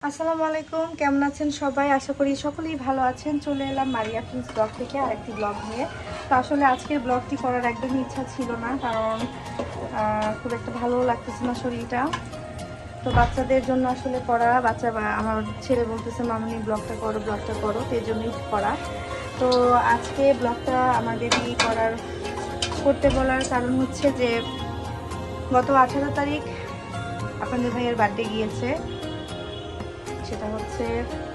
আসসালামু আলাইকুম, কেমন আছেন সবাই? আশা করি সকলেই ভালো আছেন। চলে এলাম মারিয়া ফিল্মস ব্লগ থেকে আরেকটি ব্লগ নিয়ে। তো আসলে আজকের ব্লগটি করার একদমই ইচ্ছা ছিল না, কারণ খুব একটা ভালো লাগতেছে না শরীরটা। তো বাচ্চাদের জন্য আসলে করা, আমার ছেলে বলতেছে মামনি ব্লগটা করো, তো এই জন্যই করা। তো আজকে ব্লগটা আমাদেরই করতে বলার কারণ হচ্ছে যে গত 18 তারিখ আপনাদের ভাইয়ের বার্থডে গিয়েছে। সেটা হচ্ছে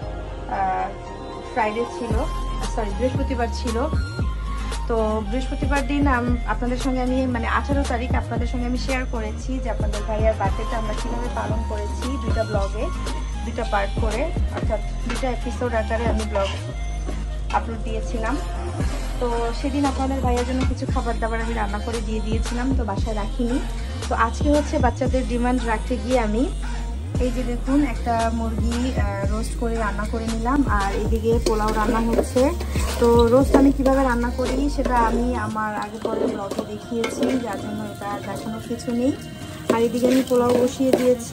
বৃহস্পতিবার ছিল। তো বৃহস্পতিবার দিন আপনাদের সঙ্গে আমি 18 তারিখ আপনাদের সঙ্গে আমি শেয়ার করেছি যে আপনাদের ভাইয়ার বার্থডেটা আমরা কীভাবে পালন করেছি, দুইটা ব্লগে, দুইটা পার্ট করে, অর্থাৎ দুইটা এপিসোড আকারে আমি ব্লগ আপলোড দিয়েছিলাম। তো সেদিন আপনাদের ভাইয়ার জন্য কিছু খাবার দাবার আমি রান্না করে দিয়ে দিয়েছিলাম, তো বাসায় রাখিনি। তো আজকে হচ্ছে বাচ্চাদের ডিমান্ড রাখতে গিয়ে আমি এই যে দেখুন একটা মুরগি রোস্ট করে রান্না করে নিলাম, আর এদিকে পোলাও রান্না হচ্ছে। তো রোস্ট আমি কিভাবে রান্না করি সেটা আমি আমার আগে পরে ব্লগে দেখিয়েছি, যার জন্য এটা দেখানোর কিছু নেই। আর এদিকে আমি পোলাও বসিয়ে দিয়েছি।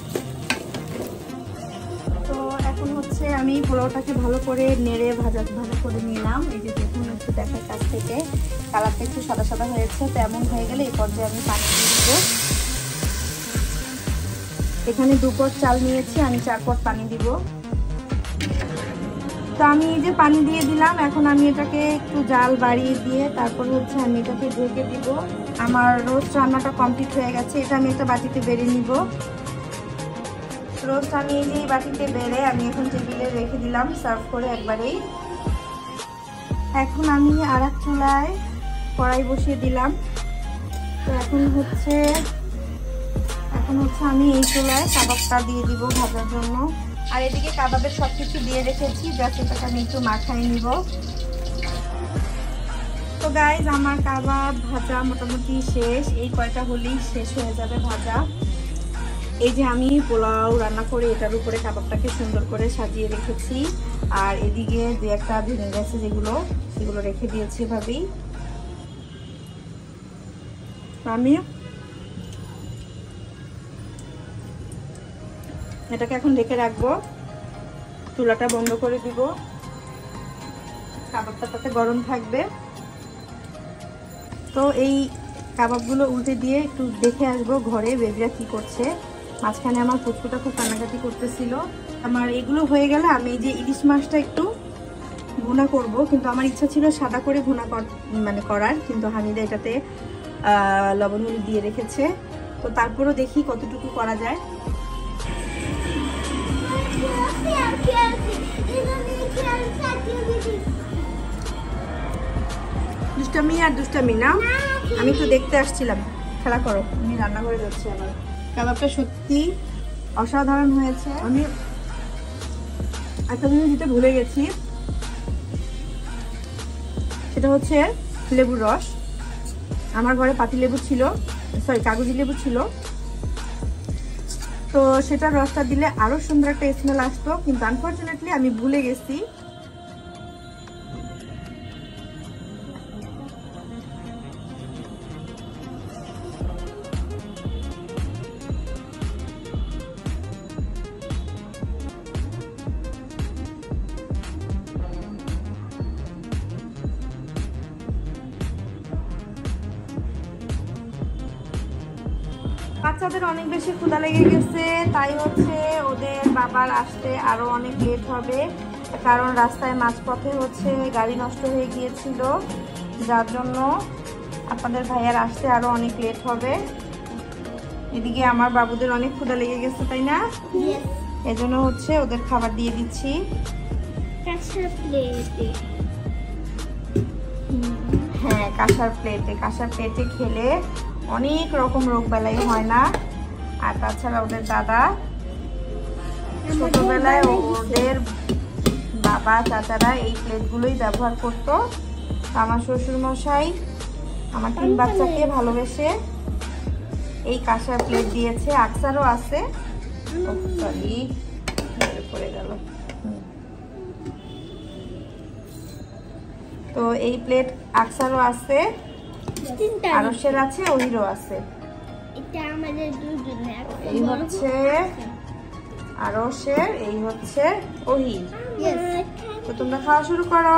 তো এখন হচ্ছে আমি পোলাওটাকে ভালো করে নেড়ে ভাজা করে নিলাম। এই যে দেখুন একটু দেখার কাছ থেকে কালারটা একটু সাদা সাদা হয়েছে। তো এমন হয়ে গেলে এই পর্যায়ে আমি পানি দিয়ে দেবো। এখানে 2 পট চাল নিয়েছি, আমি 4 পট পানি দিব। তো আমি এই যে পানি দিয়ে দিলাম, এখন আমি এটাকে একটু জাল বাড়িয়ে দিয়ে তারপর হচ্ছে আমি এটাকে ঢেকে দিব। আমার রোস্ট রান্নাটা কমপ্লিট হয়ে গেছে। এটা আমি একটা বাটিতে বেড়ে নিব। রোস্ট আমি এই যে বাটিতে বেড়ে আমি এখন টেবিলে রেখে দিলাম সার্ভ করে একবারেই। এখন আমি আরেক চুলায় কড়াই বসিয়ে দিলাম। তো এখন হচ্ছে আমি এই চুলায় কাবাবটা দিয়ে দিব ভাজার জন্য। আর এদিকে কাবাবের সবকিছু দিয়ে রেখেছি, জাস্ট এটাকে আমি একটু মাখাই নিব। তো গাইজ আমার কাবাব ভাজা মোটামুটি শেষ, এই কয়টা হলেই শেষ হয়ে যাবে ভাজা। এই যে আমি পোলাও রান্না করে এটার উপরে কাবাবটাকে সুন্দর করে সাজিয়ে রেখেছি, আর এদিকে 2-1টা ভেঙে গেছে সেগুলো রেখে দিয়েছি এভাবেই। আমি এটাকে এখন ঢেকে রাখবো, চুলাটা বন্ধ করে দিব, কাবাবটা তাতে গরম থাকবে। তো এই কাবাবগুলো উল্টে দিয়ে একটু দেখে আসবো ঘরে বেবিরা কি করছে। মাঝখানে আমার পুচকুটা খুব কান্নাকাটি করতেছিল। আমার এগুলো হয়ে গেলে আমি এই যে ইলিশ মাছটা একটু ভুনা করব, কিন্তু আমার ইচ্ছা ছিল সাদা করে ভুনা করার, কিন্তু হামিদা এটাতে লবণ হলুদ দিয়ে রেখেছে। তো তারপরও দেখি কতটুকু করা যায়। দুষ্টামি না, আমি একটু দেখতে আসছিলাম। খেলা করো, আমি রান্নাঘরে যাচ্ছি। আমার কাবাবটা সত্যি অসাধারণ হয়েছে। আমি একটা জিনিস দিতে ভুলে গেছি, সেটা হচ্ছে লেবুর রস। আমার ঘরে কাগজি লেবু ছিল, তো সেটার রসটা দিলে আরো সুন্দর একটা স্মেল আসতো, কিন্তু আনফরচুনেটলি আমি ভুলে গেছি। বাচ্চাদের অনেক বেশি ক্ষুধা লেগে গেছে, তাই হচ্ছে ওদের বাবার আসতে আরো অনেক লেট হবে, কারণ রাস্তায় মাঝপথে হচ্ছে গাড়ি নষ্ট হয়ে গিয়েছিল, যার জন্য আপনাদের ভাইয়ার আসতে আরো অনেক লেট হবে। এদিকে আমার বাবুদের অনেক ক্ষুধা লেগে গেছে, তাই না? এজন্য হচ্ছে ওদের খাবার দিয়ে দিচ্ছি। হ্যাঁ, কাঁসার প্লেটে খেলে অনেক রকম রোগ বালাই হয় না। আর তাছাড়া ওদের দাদা ছোটবেলায় ওদের বাবা চাচারা এই প্লেটগুলোই ব্যবহার করতো। আমার শ্বশুর মশাই আমার 3 বাচ্চাকে ভালোবেসে এই কাঁসার প্লেট দিয়েছে। আকসারও আছে, সরি পড়ে গেল। তো এই প্লেট আকসারও আছে, আরশের আছে, ওহিরও আছে। এই হচ্ছে আর রসের এই হচ্ছে ওহি। তো তোমরা খাওয়া শুরু করো।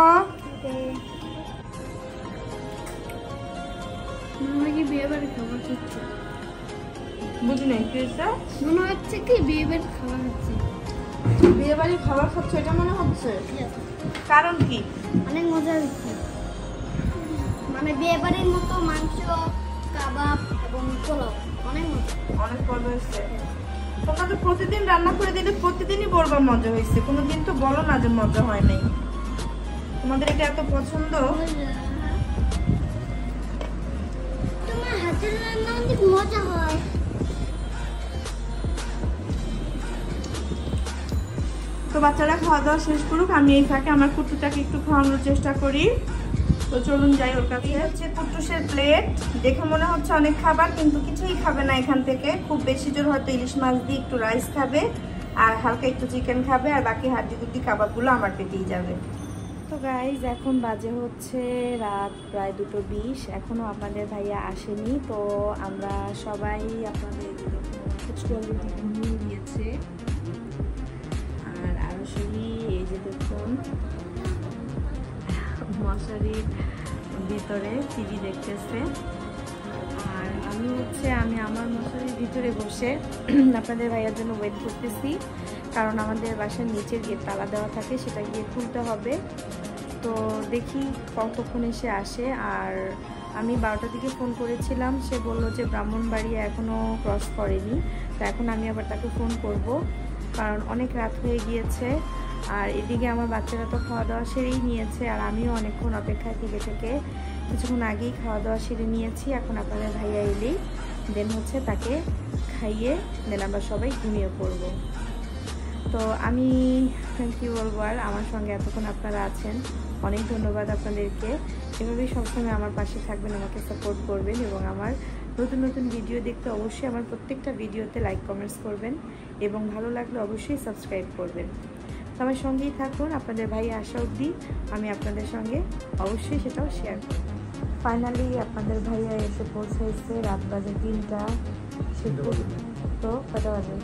বুঝি নাই কি হচ্ছে? মনে হচ্ছে কি বিয়ে বাড়ির খাবার হচ্ছে। বিয়ে বাড়ির খাবার খাচ্ছ এটা মনে হচ্ছে? কারণ কি? অনেক মজা হচ্ছে, মানে বিয়ে বাড়ির মতো মাংস, কাবাব এবং পোলাও অনেক মজা। অনেক মজা হয়েছে। তোমরা তো প্রতিদিন রান্না করে দিলে প্রতিদিনই বলবা মজা হয়েছে, কোনোদিন তো বলো না যে মজা হয় নাই। তোমাদের এটা এত পছন্দ। তোমার হাতের রান্না অনেক মজা হয়। তো বাচ্চারা খাওয়া দাওয়া শেষ করুক, আমি এই ফাঁকে আমার কুট্টুটাকে একটু খাওয়ানোর চেষ্টা করি। তো চলুন যাই ওর কাছে। হচ্ছে কুট্টুসের প্লেট। দেখে মনে হচ্ছে অনেক খাবার, কিন্তু কিছুই খাবে না এখান থেকে। খুব বেশি জোর হয়তো ইলিশ মাছ দিয়ে একটু রাইস খাবে, আর হালকা একটু চিকেন খাবে, আর বাকি হাড্ডি গুড্ডি কাবাবগুলো আমার পেটেই যাবে। তো গাইজ এখন বাজে হচ্ছে রাত প্রায় 2:20। এখনো আপনাদের ভাইয়া আসেনি। তো আমরা সবাই আপনাদের ঘুমিয়ে দিয়েছে। আর আরশি এই যে দেখুন মশারির ভিতরে টিভি দেখতেছে, আর আমি আমার মশারির ভিতরে বসে আপনাদের ভাইয়ার জন্য ওয়েট করতেছি। কারণ আমাদের বাসার নিচের গেট তালা দেওয়া থাকে, সেটা গিয়ে খুলতে হবে। তো দেখি কতক্ষণ এসে আসে। আর আমি 12টার দিকে ফোন করেছিলাম, সে বললো যে ব্রাহ্মণবাড়িয়া এখনও ক্রস করেনি। তো এখন আমি আবার তাকে ফোন করব, কারণ অনেক রাত হয়ে গিয়েছে। আর এদিকে আমার বাচ্চারা তো খাওয়া দাওয়া সেরেই নিয়েছে, আর আমিও অনেকক্ষণ অপেক্ষায় থেকে কিছুক্ষণ আগেই খাওয়া দাওয়া সেরে নিয়েছি। এখন আপনাদের ভাইয়া এলেই দেন হচ্ছে তাকে খাইয়ে দেন আমরা সবাই ঘুমিয়ে পড়ব। তো আমি কি বলবো, আর আমার সঙ্গে এতক্ষণ আপনারা আছেন, অনেক ধন্যবাদ আপনাদেরকে। এভাবেই সবসময় আমার পাশে থাকবেন, আমাকে সাপোর্ট করবেন, এবং আমার নতুন নতুন ভিডিও দেখতে অবশ্যই আমার প্রত্যেকটা ভিডিওতে লাইক কমেন্টস করবেন, এবং ভালো লাগলে অবশ্যই সাবস্ক্রাইব করবেন। তো আমার সঙ্গেই থাকুন, আপনাদের ভাই আসা অবধি আমি আপনাদের সঙ্গে অবশ্যই সেটাও শেয়ার করব। ফাইনালি আপনাদের ভাইয়া এসে পৌঁছেছে, রাত বাজে 3টা। সে তো কটা বাজে?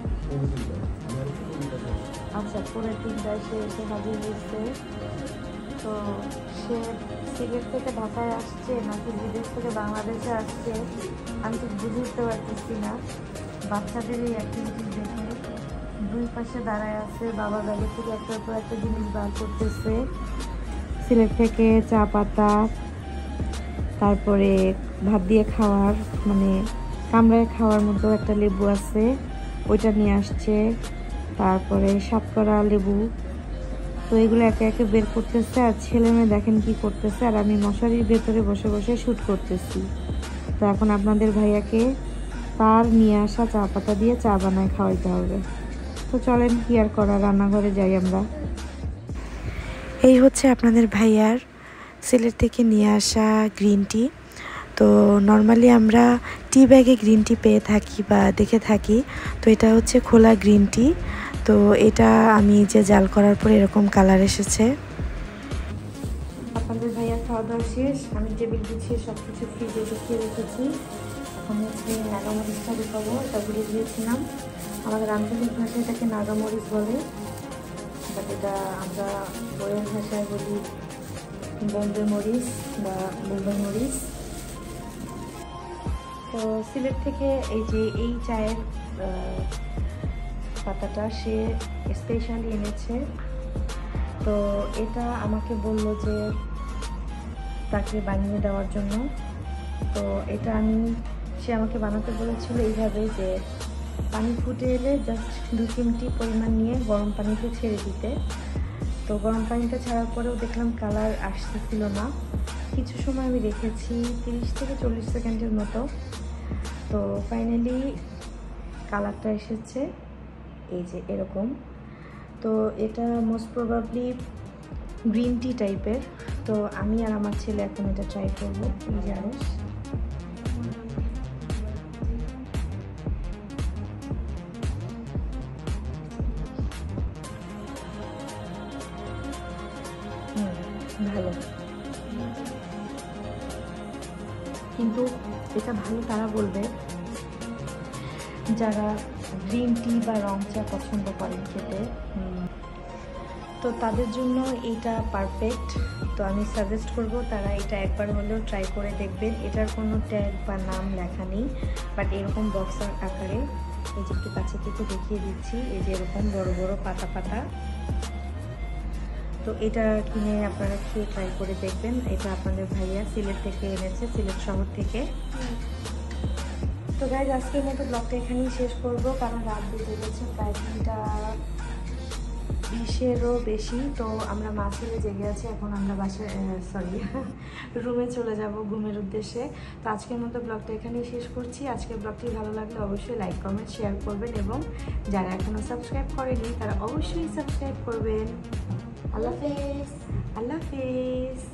আচ্ছা, 3:45 সে এসে হাজির হয়েছে। তো সে সিলেট থেকে ঢাকায় আসছে নাকি বিদেশ থেকে বাংলাদেশে আসছে আমি ঠিক বুঝে উঠতে পারতেছি না। বাচ্চাদের এই অ্যাক্টিভিটিস দেখে দুই পাশে দাঁড়ায় আছে, বাবা ব্যাগের থেকে একটার পর একটা জিনিস বার করতেছে। সিলেট থেকে চা পাতা, তারপরে ভাত দিয়ে খাওয়ার মানে কামড়ায় খাওয়ার মতো একটা লেবু আছে, ওইটা নিয়ে আসছে। তারপরে সাতকরা লেবু। তো এগুলো একে একে বের করতেছে, আর ছেলে মেয়ে দেখেন কি করতেছে, আর আমি মশারির ভেতরে বসে বসে শ্যুট করতেছি। তো এখন আপনাদের ভাইয়াকে তার নিয়ে আসা চা পাতা দিয়ে চা বানায় খাওয়াইতে হবে। তো চলেন কি আর করা, রান্নাঘরে যাই আমরা। এই হচ্ছে আপনাদের ভাইয়ার সিলেট থেকে নিয়ে আসা গ্রিন টি। তো নর্মালি আমরা টি ব্যাগে গ্রিন টি পেয়ে থাকি বা দেখে থাকি, তো এটা হচ্ছে খোলা গ্রিন টি। তো এটা আমি যে জাল করার পরে এরকম কালার এসেছে। আপনাদের ভাইয়া খাওয়া দাওয়া শেষ, আমি টেবিল গুছিয়ে সব কিছু ফ্রিজে ঢুকিয়ে রেখেছি। এখন হচ্ছে নাগামরিচটা ঢুকাবো, এটা ভুলে দিয়েছিলাম। আমাদের আঞ্চলিক ভাষায় এটাকে নাগামরিচ বলে, বাট এটা আমরা বইয়ের ভাষায় বলি বোম্বে মরিচ বা মুম্বাই মরিচ। তো সিলেট থেকে এই যে এই চায়ের পাতাটা সে স্পেশালি এনেছে। তো এটা আমাকে বলল যে তাকে বানিয়ে দেওয়ার জন্য। তো এটা সে আমাকে বানাতে বলেছিল এইভাবে যে পানি ফুটে এলে জাস্ট 2 চিমটি পরিমাণ নিয়ে গরম পানিতে ছেড়ে দিতে। তো গরম পানিটা ছাড়ার পরেও দেখলাম কালার আসতেছিল না। কিছু সময় আমি রেখেছি 30 থেকে 40 সেকেন্ডের মতো। তো ফাইনালি কালারটা এসেছে এই যে এরকম। তো এটা মোস্ট প্রবাবলি গ্রিন টি টাইপের। তো আমি আর আমার ছেলে এখন এটা ট্রাই করবো। এই যে আরশ, ভালো, কিন্তু এটা ভালো তারা বলবে যারা গ্রিন টি বা রং চা পছন্দ করেন খেতে, তো তাদের জন্য এটা পারফেক্ট। তো আমি সাজেস্ট করব তারা এটা একবার হলেও ট্রাই করে দেখবেন। এটার কোনো ট্যাগ বা নাম লেখা নেই, বাট এরকম বক্সার আকারে, এই যে একটু কাছে থেকে দেখিয়ে দিচ্ছি, এই যে এরকম বড় বড় পাতা পাতা। তো এটা কিনে আপনারা খেয়ে ট্রাই করে দেখবেন। এটা আপনাদের ভাইয়া সিলেট থেকে এনেছে, সিলেট শহর থেকে। তো গাইজ আজকের মতো ব্লগটা এখানেই শেষ করব, কারণ রাত বেজে গেছে প্রায় 3:20-এরও বেশি। তো আমরা মাঝে জেগে আছি, এখন আমরা বাসায় রুমে চলে যাব ঘুমের উদ্দেশ্যে। তো আজকের মতো ব্লগটা এখানেই শেষ করছি। আজকের ব্লগটি ভালো লাগলে অবশ্যই লাইক কমেন্ট শেয়ার করবেন, এবং যারা এখনও সাবস্ক্রাইব করেনি তারা অবশ্যই সাবস্ক্রাইব করবেন। আল্লাহ হাফেজ। আল্লাহ হাফেজ।